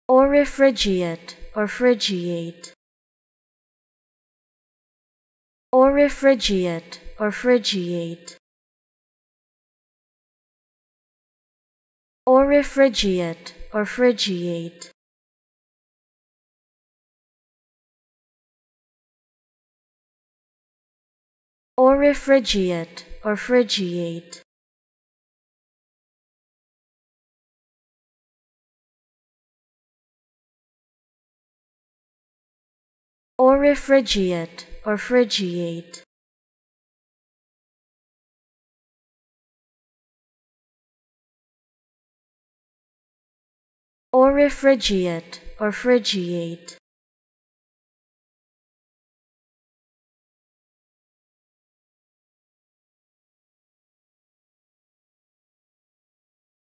or refrigerate or frigiate, or refrigerate or frigiate, or refrigerate or frigiate, or refrigerate or frigiate, or refrigerate or frigiate, or refrigerate or frigiate.